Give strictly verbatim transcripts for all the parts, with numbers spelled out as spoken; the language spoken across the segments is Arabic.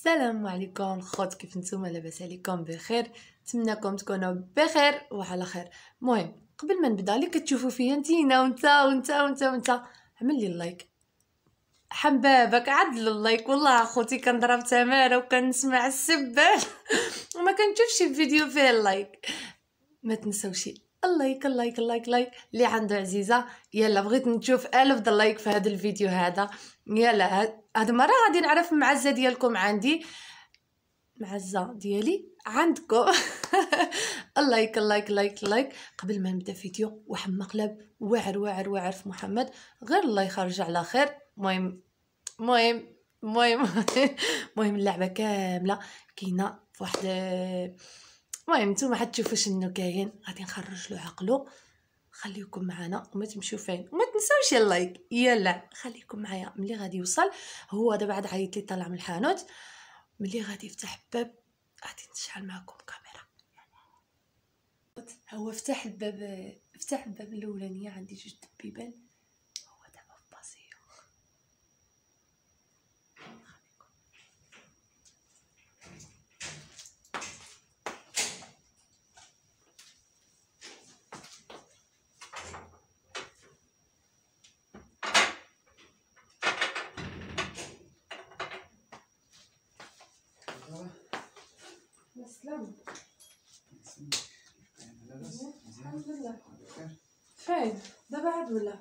السلام عليكم خوت، كيف نتوما؟ لاباس عليكم بخير؟ نتمنىكم تكونوا بخير وعلى خير. المهم قبل ما نبدا، اللي كتشوفوا فيا نتينا وانت وانت وانت وانت عمل لي اللايك، حبابك عدل اللايك. والله اخوتي كنضرب تماره وكنسمع السبال وما كنشوفش الفيديو فيه اللايك. ما تنسوش اللايك اللايك اللايك لايك اللي عنده عزيزه. يلا بغيت نشوف الف د اللايك في هذا الفيديو هذا. يلا هاد المره غادي نعرف معزه ديالكم عندي، معزه ديالي عندكم اللايك اللايك اللايك اللايك. قبل ما نبدا فيديو واحد مقلب واعر واعر واعر في محمد، غير الله يخرج على خير. المهم المهم المهم المهم اللعبه كامله كاينه في واحد. المهم نتوما حتشوفوا شنو كاين، غادي نخرج له عقلو. خليكم معنا وما تمشيو فين، وما تنساوش اللايك. يلا خليكم معايا. ملي غادي يوصل هو دابا بعد عيط لي طالع من الحانوت، ملي غادي يفتح الباب غادي نشعل معكم كاميرا. هو فتح الباب، فتح الباب الاولانيه، عندي جوج دبيبان. هو دابا في باسيو. مسلم الحمد لله. فين دابا عاد ولا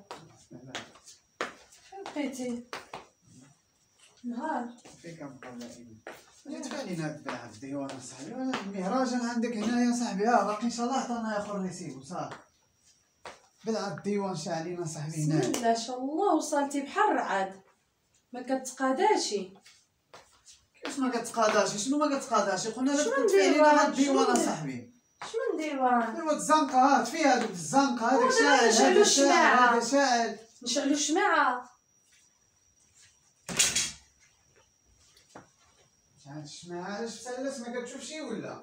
فين بقيتي؟ نهار فين كنبقى لاعبين؟ جيت فين هاد هاد الديوان اصاحبي؟ المهرجان عندك هنايا صاحبي. ها باقي ان شاء الله عطانا اخر ريسيف صافي. بلع الديوان شاعلين اصاحبي هنا. بسم الله ما شاء الله، وصلتي بحر عاد ما كتقاداشي. كيفاش ما كتقاداش؟ شنو ما كتقاداش؟ قلنا لك شنو تدفع نديرو؟ لينا هاد الديوان شنو اصاحبي. شنو نديروها؟ ايوا الزنقه هات فيها هادوك الزنقه. هذاك شاعل نشعلو هذا شاعل الشماعة. هذا شاعل. نشعلو الشماعه. شاعل الشماعه. علاش مسلس ما كتشوفشي ولا؟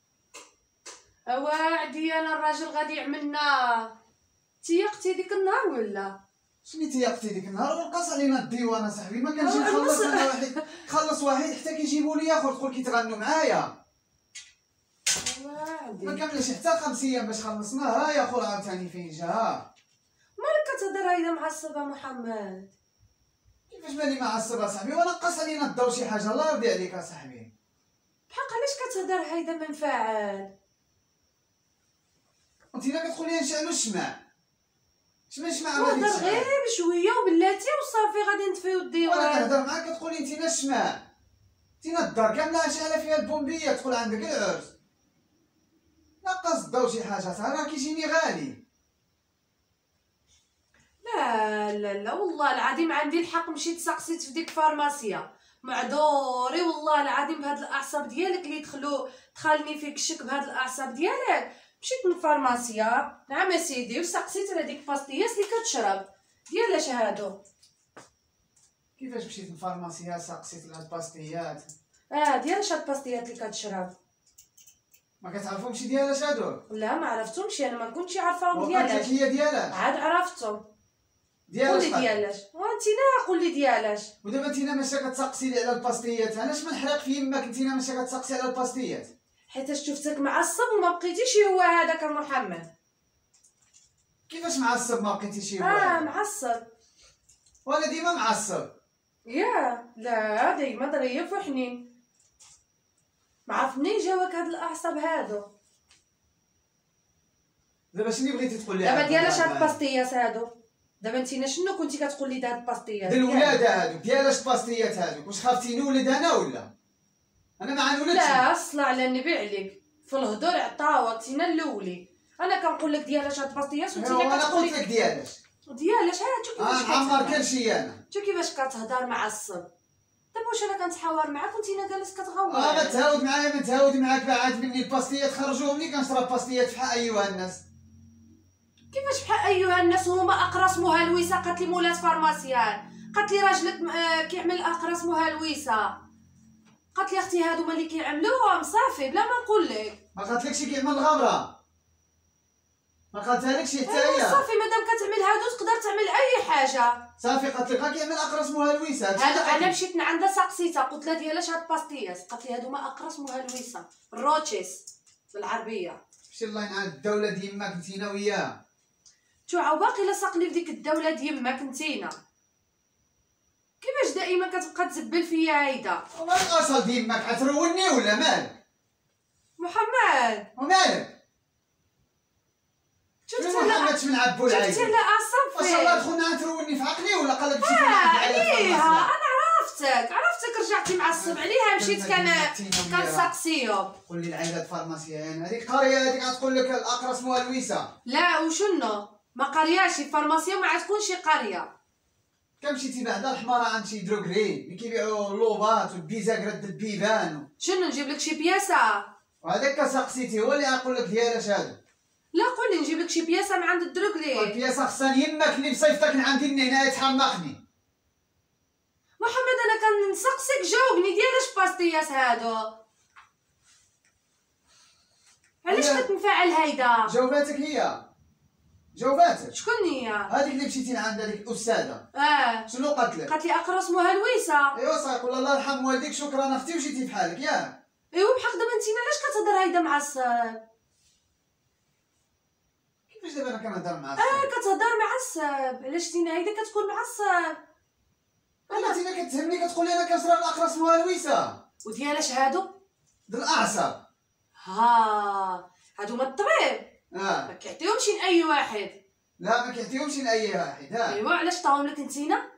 اواعدي انا الراجل غادي يعملنا. تيقتي ديك النهار ولا شنو تيقتي ديك النهار ونقص علينا الديوان اصاحبي؟ ما كنجي أه، نخلص نص- انا واحد، خلص واحد حتى كيجيبوا لي اخر تقول كيتغنوا معايا. اواعدي؟ ما كملش حتى خمس ايام باش خلصنا. ها يا خو عاوتاني فين جا. ها مالك كتهضر هيدا معصبه محمد؟ كيفاش ماني معصب اصاحبي؟ ونقص علينا الضو شي حاجه الله يرضي عليك اصاحبي. بحق علاش كتهضر هيدا منفعل؟ وانتينا كتقولي نشعلو الشمع. شمن شمع غادي نهضر تشعل؟ غير بشويه وبلاتي وصافي غادي نطفيو وانا الديوان. كنهضر معاك كتقولي انتينا الشمع. انتينا الدار كامله شاعله فيها البومبيه تقول عندك العرس. نقص الضو شي حاجه راه كيجيني غالي. لا لا لا والله العظيم عندي الحق. مشيت سقسيت في ديك فارماسيا، معذوري والله العظيم بهاد الاعصاب ديالك اللي دخلوا دخلني فيك الشك بهاد الاعصاب ديالك. مشيت من فارماسيا نعم يا سيدي وسقسيت على ديك باستياس اللي كتشرب ديال اش هادو. كيفاش مشيت للفارماسيا سقسيت على الباستيات؟ اه ديال اش هاد باستيات اللي كتشرب؟ ما كتعرفهمش ديالاش هادو؟ لا ما عرفتهمش انا، ما كنتش عارفاهم وقالت لك ديالاش. هي ديالاش؟ عاد عرفتهم. ديالاش قولي ديالاش وانت لا قولي ديالاش. ودابا انتينا ماشي كتسقسي لي على الباستيات. علاش ما نحرق في يماك؟ انتينا ماشي كتسقسي على الباستيات. حيتاش شفتك معصب وما بقيتيش هو هذاك محمد. كيفاش معصب ما بقيتي شي اه واحد؟ معصب. وانا ديما معصب. يا لا ديما ظريف وحنين. ما عرف منين جاوك هاد الاعصاب هادو. دابا شنو بغيتي تقول لي؟ دابا ديالاش هاد الباستيات هادو؟ دابا انتينا شنو كنتي كتقول لي هاد الباستيات؟ د الولاده هادوك ديالاش الباستيات هادوك؟ واش خافتي نولد انا ولا؟ انا ما غنولدش. لا اصلا على النبي عليك في الهضور عطاوتينا الاولي. انا كنقول لك ديالاش هاد الباستيات وانت انا كتقولي قلت لك ديالاش. ديالاش. ها شوف اه كيفاش معمر كتهضر. كلشي انا. شوف كيفاش كتهضر معصب. دابا واش انا كنتحاور معاك وانتينا جالس كتغوط؟ اه ما تهاود معايا ما تهاود معاك. بعد مني الباستيات خرجوهم لي كنشرب باستيات بحال ايها الناس. كيفاش بحال ايها الناس؟ هما اقراص مهلوسه. قالت لي مولات فارماسيان، قالت لي راجلك آه كيعمل اقراص مهلوسه. قالت لي اختي هادو اللي كيعملوهم صافي بلا ما نقول لك. ما قالتلكش كيعمل الغبره؟ ما قالتهالكش حتى ايوا هي. صافي مادام كتعمل هادو تقدر تعمل اي حاجه. صافي قالت لك غا كيعمل اقرص مهلويسه. هادو انا مشيت عندها سقسيتها قلت لها ديالاش هاد باستياس، قالت لي هادو ما اقرص مهلويسه الروتشيس بالعربيه. مشي الله ينعاد الدوله ديما كنتينا وياها. توعا وباقي لاصق لي في ديك الدوله ديما كنتينا. كيفاش دائما كتبقى تزبل فيا عايده؟ والله الاصل ديما كتروني ولا مالك؟ محمد ومالك؟ شفت محمد من عبو العايده. شفتي لا اصلا واش الله دخلنا تروني في عقلي ولا قالك مشيت اه نعدي على عليها انا عرفتك عرفتك رجعتي معصب عليها مشيت كان كنسقسيهم. قول لي العائله الفارماسيين هذيك قريه هذيك غتقول لك الاقرص مهلويسه. لا وشنو ما قرياش الفارماسيا ما عاد تكونش قريه. كمشيتي بعدا الحماره عند شي دروغري اللي كيبيعوا اللوبات والبيزاك رد البيبان. شنو نجيب لك شي بياسه؟ وهذاك كسقسيتي هو اللي غيقول لك ديالاش هادو. لا قول لي نجيب لك شي بياسه من عند الدروغري. البياسه خصها يماك اللي بصيفتك من عندي هنا تحمقني. محمد انا كنسقسيك جاوبني ديالاش باستياس هادو؟ علاش كتنفعل هيدا؟ جاوباتك هي جاوباتك. شكون هي؟ هذيك اللي مشيتي لعند هذيك الاستاذه. اه شنو قالت لك؟ قالت لي اقرص مهلويسه. ايوا صاحبي قول الله يرحم والديك شكرا اختي وجيتي بحالك ياك. ايوا بحق دابا انتينا علاش كتهضر هيدا معصب؟ كيفاش دابا انا كنهضر معاك؟ اه كتهضر معصب علاش تينا هيدا كتكون معصب؟ انا تينا كتهمني كتقولي انا كنشرب الاقراص مهلويسه. وديالاش هادو؟ د الاعصاب. ها هادو من الطبيب اه ما كيعطيهمش لاي واحد. لا ما كيعطيهمش لاي واحد. ها ايوا علاش طاهم لك انتينا؟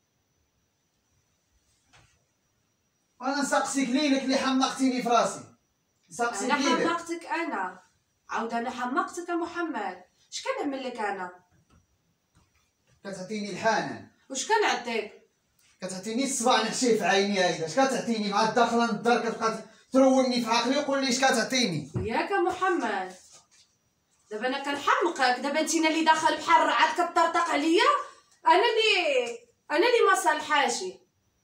انا نسقسيك ليلك اللي حمقتيني في راسي. نسقسيك انا ليلك. حمقتك انا عاود انا حمقتك يا محمد. اش كنعمل لك انا؟ كتعطيني الحنان واش كنعطيك؟ كتعطيني الصباع نحشيه في عيني هيدا. اش كتعطيني مع داخله للدار كتبقى تروني في عقلي وقول لي اش كتعطيني. ياك يا محمد دابا انا كنحمقك. دابا انتينا اللي داخل بحال عاد كطرطق عليا. انا اللي انا اللي ما صالحاشي.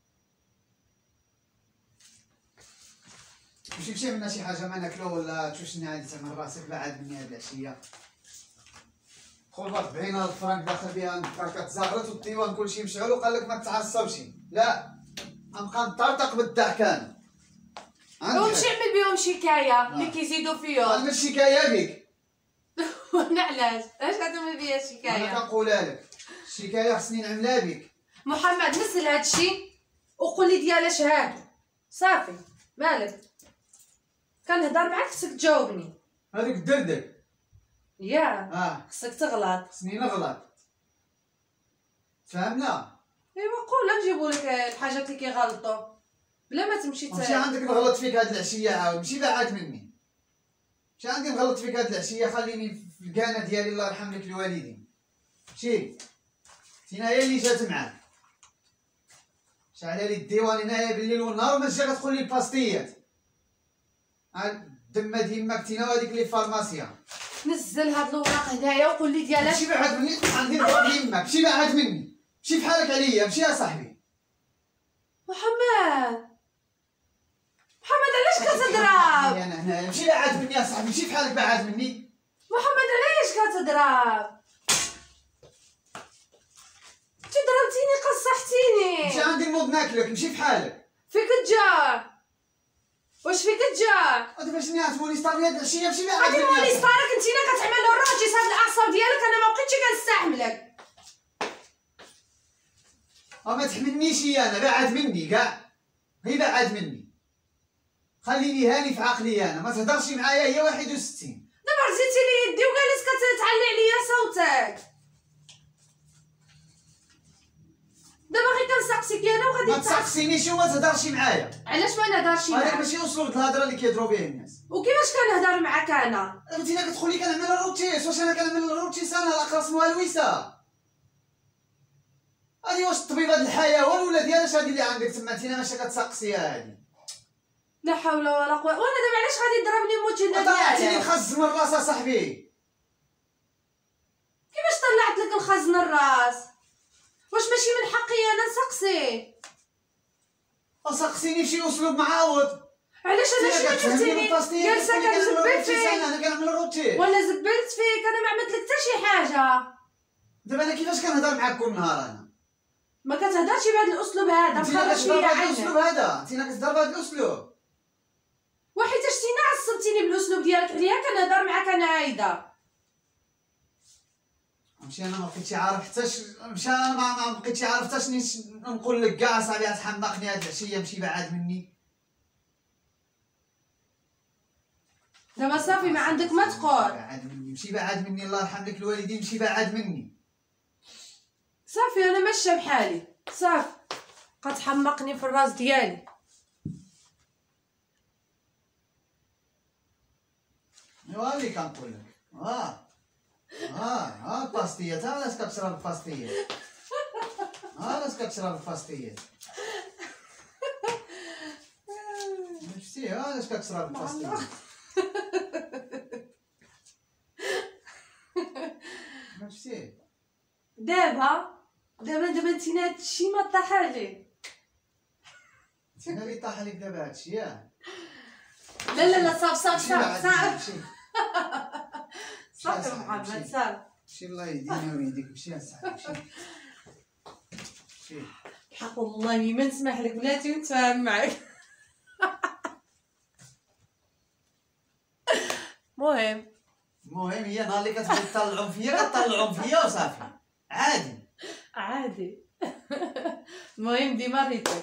مشي مشي عملنا شي حاجه ما ناكلو ولا تشوشني عادي تعمل راسك بعد مني هاد العشيه. خذ أربعين ألف فرانك داخل بها الدار كتزغرت والديوان كلشي مشعول وقال لك ما تعصبش. لا غنبقى نطرطق بالضحك انا. ومشي عمل بهم شكايه اللي كيزيدوا فيهم. عندنا الشكايه بك. وانا علاش علاش كتعمل بيا انا شكايه؟ كنقولها لك الشكايه خصني نعملها بك. محمد نزل هادشي وقول لي ديالاش هادو صافي. مالك كنهضر معاك خصك تجاوبني. هذيك الدردك يا اه خصك تغلط. خصني نغلط فهمنا. ايوا قول نجيبو لك الحاجات اللي كيغلطوا بلا ما تمشي مشي عندك نغلط فيك هاد العشيه عاود مشي بعاد مني. مشي عندي نغلط فيك هاد العشيه خليني في الكانه ديالي الله يرحم لك الوالدين. مشي تينا هي اللي جات معاك شعل لي الديوان هنايا بالليل والنهار وما تجي كتقول لي الباستيات. الدمه ديما كتينا وهذيك لي فارماسيا. نزل هاد الوراق هدايا وقول لي ديالاش. مشي بعاد مني عندي نضرب يماك. مشي بعاد مني. مشي بحالك عليا. مشي يا صاحبي. محمد محمد علاش كتضرب؟ انا هنايا. مشي بعاد مني يا صاحبي. مشي بحالك بعاد مني. محمد علاش كتضرب؟ انت ضربتيني قصحتيني. مشي عندي نوض ناكلك. مشي بحالك. فيك تجار واش فيك تجار؟ ودابا شنو عتموني ستاري هاد العشيه. مشي بعاد مني. غادي مولي ستارك انتينا كتعمل الروجيس. هاد الاعصاب ديالك انا ما بقيتش كنستحملك. وما تحملنيش انا. بعد مني كاع. غير بعد مني. خليني هاني في عقلي انا. ما تهضرش معايا هي واحد وستين. دابا رزيتي لي يدي وجالس كتعلي عليا صوتك. دابا غير كنسقسيك انا وغادي ما تسقسينيش وما تهضرش معايا. علاش ما نهضرش هذاك معاك؟ ماشي اسلوب الهضره اللي كيهضروا به الناس. وكيفاش كنهضر معاك انا؟ انتينا كتقولي كنعمل الروتيس. واش انا كنعمل الروتيس انا الاقراص مهلويسه؟ هادي واش الطبيب هاد الحيوان ولا ديالاش هادي اللي عندك تما انتينا ماشي كتسقسيها هادي؟ لا حول ولا قوه. وانا دابا علاش غادي يضربني موتينا طلعتي لي ديالك؟ الخز من الراس اصاحبي. كيفاش طلعت لك الخز من الراس؟ واش ماشي من حقي انا نسقسي؟ وسقسيني بشي اسلوب معاود. علاش انا شنو درتيني جالسه كنزبل فيك انا كنعمل روتين ولا زبلت فيك؟ انا ما عملت لك حتى شي حاجه. دابا انا كيفاش كنهضر معاك كل نهار انا؟ ما كتهضرش بهذا الاسلوب هذا، مخرج فيا عينك. الاسلوب هذا انت كتهضر بهذا الاسلوب وحيت شتينا عصبتيني بالاسلوب ديالك عليا كنهضر معاك انا عايده. ماشي انا ما بقيتش عارف حتى مشى انا ما بقيتش عارف حتى شنو نقول لك كاع صاحبي تحمقني هاد العشيه مشي بعاد مني. دابا صافي ما عندك ما تقول. بعاد مني مشي بعاد مني الله يرحم لك الوالدين مشي بعاد مني. صافي انا ماشيه بحالي صافي كتحمقني في الراس ديالي. ايوا اللي كنقول لك اه اه اه الباستيات ها علاش كتشرب الباستيات ها علاش كتشرب الباستيات شفتي ها علاش كتشرب الباستيات شفتي دابا دابا دابا نتينا هادشي ما طاح عليه. انا اللي طاح عليك دابا هادشي ياك؟ لا لا لا صافي صافي صافي صافي صافي صافي محمد صافي. مشي الله يهدينا ويهديك مشي اصاحبي مشي مشي الحق والله ما نسمح لك بلاتي ونتفاهم معاك. المهم المهم هي نهار اللي كتبغي تطلعهم فيا كطلعهم فيا وصافي عادي عادي. المهم ديما ريتك.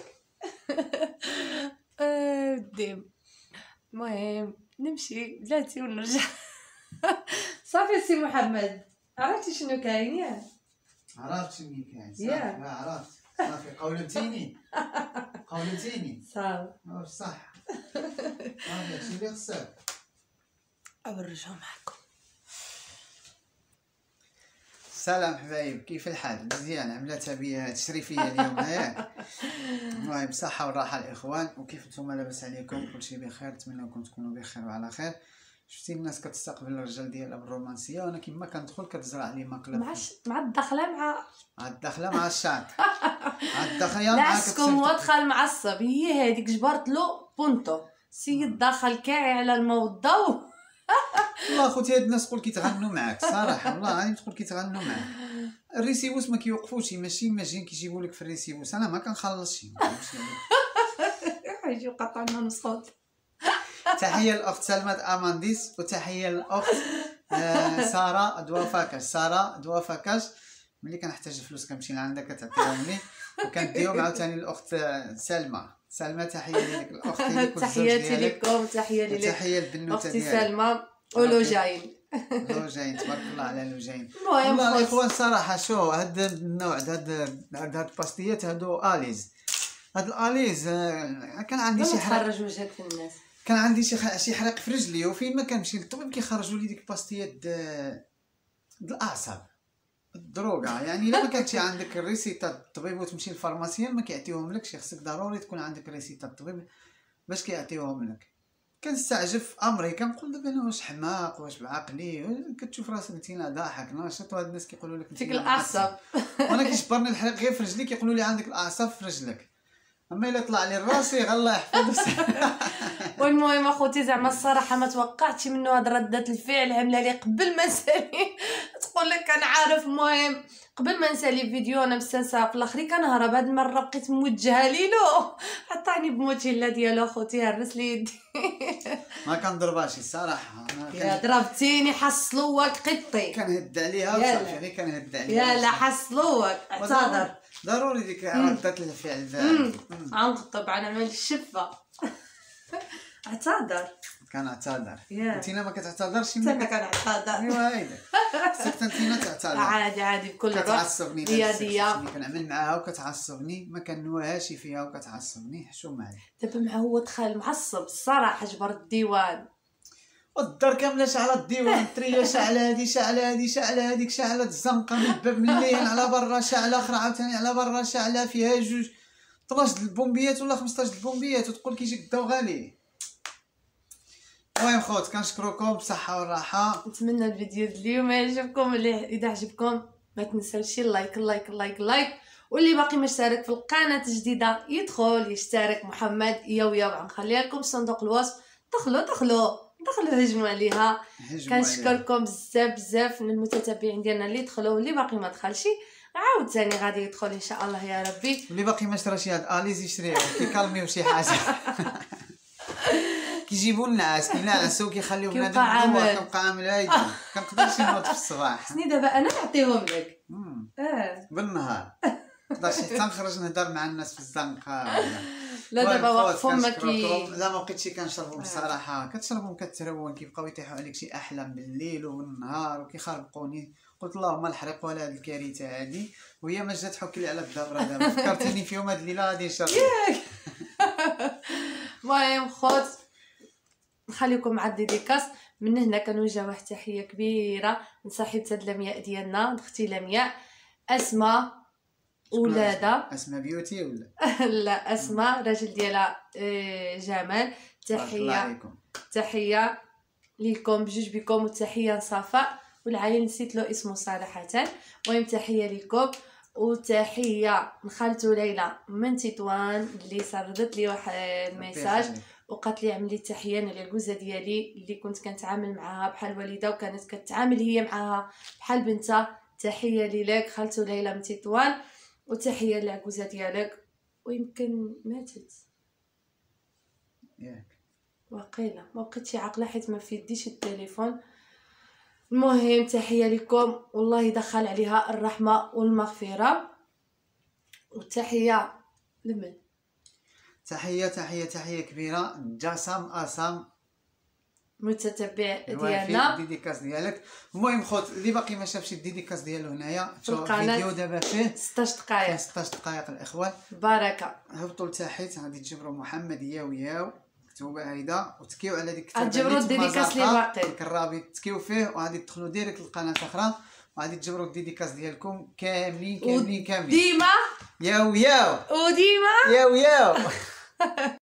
ديم المهم نمشي بلاتي ونرجع. صافي سي محمد عرفتي شنو كاين ياك؟ عرفت شنو كاين صافي ياك. عرفت صافي قولتيني قولتيني صافي واش صح صافي هادشي اللي خصك. أورجو معكم. سلام حبايب كيف الحال؟ مزيان عملتها بيا تشريفيه اليوم ياك؟ المهم صحة والراحة الإخوان وكيف نتوما لاباس عليكم؟ كلشي بخير نتمنىكم تكونوا بخير وعلى خير. شفتي الناس كتستقبل الرجال ديالها بالرومانسيه وانا كيما كندخل كتزرع لي مقلب مع مع الدخله مع مع الدخله مع الشعب مع الدخله لا مع عسكم هو دخل معصب هي هذيك جبرت له بونطو سيد دخل كاعي على الموضوع. والله خوتي هاد الناس تقول كيتغنوا معاك صراحه والله غادي تقول كيتغنوا معاك. الريسيبوس ما كيوقفوش ماشي ماجين كيجيبوا لك في الريسيبوس انا ما كنخلصش. يجيو قطعنا الصوت. تحيه للاخت سلمى امانديس وتحيه للاخت آه ساره دوافاكاش. ساره دوافاكاش ملي كنحتاج فلوس كنمشي لعندها كتعطيهم لي وكنديهم عاوتاني للاخت سلمى. سلمى تحيه ليك الاخت ديالك تحياتي لكم تحيه ليك تحيه للبنوته اختي ديالك سلمى ولوجاين. لوجاين تبارك الله على لوجاين. المهم والله الاخوان صراحه شو هاد النوع هاد هاد الباستيات هادو اليز. هاد الاليز كان عندي شي حرق تخرج وجهك في الناس كان عندي شي شي حرق في رجلي وفين ما كنمشي للطبيب كيخرجوا لي ديك الباستيات د الاعصاب الدروغه. يعني الا ما كانتش عندك الريسيتا الطبيب وتمشي للفارماسيان ما كيعطيوهم لكش خصك ضروري تكون عندك ريسيتا الطبيب باش كيعطيوهم لك. كنستعجب في امري كنقول دابا انا واش حماق واش بعقلي كتشوف راسك نتينا ضاحك ناشط وهاد الناس كيقولوا لك فيك الاعصاب وانا كيجبرني الحرق غير في رجلي كيقولوا لي عندك الاعصاب في رجلك اما الا طلع لي راسي الله يحفظك. والمهم اخوتي زعما الصراحه ما توقعتش منه هاد رده الفعل عامله لي قبل ما نسالي تقول لك انا عارف. المهم قبل ما نسالي فيديو انا مستانسه في الاخر كنهرب هاد المره بقيت موجهه ليلو عطاني بموتيلا ديالو اخوتي هرس لي يدي. ما كنضربهاش الصراحه يا ضربتيني حصلوك قطي كنهد عليها وصافي غير كنهد عليها يلا حصلوك اعتذر ضروري ديك ردة الفعل غنقطب على عمل الشفه. اعتذر كنعتذر yeah. انتينا ما كتعتذرش انا كنعتذر ايوا هايدا سكت انتينا تعتذر عادي عادي بكل روح كتعصبني رياضيه كنعمل معاها وكتعصبني ما كنواهاش فيها وكتعصبني حشومه عليك. دابا مع هو دخل معصب الصراحه جبر الديوان والدار كامله شعله الديوان الطريه شعله هادي شعله هادي شعله هاديك شعله الزنقه من الباب من الليل على برا شعله اخرى عاوتاني على برا شعله فيها جوج طراش البومبيات ولا خمسطاش البومبيات وتقول كيجيك الضو غالي. المهم خوت كنشكركم بصحه والراحه. نتمنى الفيديو اليوم يعجبكم. اذا عجبكم ما تنساوش اللايك اللايك اللايك اللايك واللي باقي ما اشترك في القناه الجديده يدخل يشترك. محمد ياو ياو غنخليها لكم في صندوق الوصف، دخلوا دخلوا دخلوا هجموا عليها. كنشكركم بزاف بزاف من المتتبعين ديالنا اللي دخلوا، واللي باقي ما دخلش عاود ثاني غادي يدخل ان شاء الله يا ربي. واللي باقي ما شراش هاد اليز يشريها كيكالميو شي حاجه. كيجيبوا الناس كينعسوا كيخليو بنادم كنبقى عامل هايد كنقدرش نوض في الصباح. سني دابا انا نعطيهم لك اه بالنهار نقدرش حتى نخرج نهضر مع الناس في الزنقه. لا دابا وقفهم ما كي لا ما بقيتش كنشربهم بصراحه. كتشربهم كترون كيبقاو يطيحوا عليك شي احلام بالليل وبالنهار وكيخربقوني. قلت اللهم الحرقوا على هذه الكارثه هذه، وهي ما جات تحك لي على الدبره. دابا فكرتيني فيهم هاد الليله غادي نشرب. المهم خوت نخليكم مع الديديكاس. من هنا كنوجه واحد التحيه كبيره من صاحبه هاد لمياء ديالنا، اختي لمياء. اسماء ولادها اسماء بيوتي ولا لا اسماء راجل ديالها جمال. تحيه تحيه ليكم بجوج بكم، وتحيه لصفاء والعائله نسيت له اسمه صراحه. المهم تحيه ليكم، وتحيه لخالته ليلى من تطوان اللي سردت لي واحد الميساج وقالت لي عملي تحيه للجوزه ديالي اللي كنت كنتعامل معها بحال والده وكانت كتعامل هي معها بحال بنتها. تحيه ليك خالته ليلى من تطوان، وتحيه للعجوزه ديالك ويمكن ماتت ياك واقيلا ما بقيتش عاقله حيت ما في يديش التليفون. المهم تحيه لكم والله يدخل عليها الرحمه والمغفره. وتحيه لمن تحيه تحيه تحيه كبيره جسام اسام متتبع ديالنا الديديكاس ديالك. المهم خوت اللي باقي ما شافش الديديكاس ديالو هنايا شوف الفيديو دابا فيه ستاش دقائق ستاش دقائق الاخوان. بركه هبطوا لتحت غادي تجبروا محمد ياو ياو مكتوبه هيدا وتكيو على ديك الكتابه تجبروا الديديكاس اللي باقي الكرابي تكيو فيه وغادي تدخلوا ديريكت للقناه اخرى وغادي تجبروا الديديكاس ديالكم كاملين كاملين كاملين. ديما ياو ياو وديما ياو ياو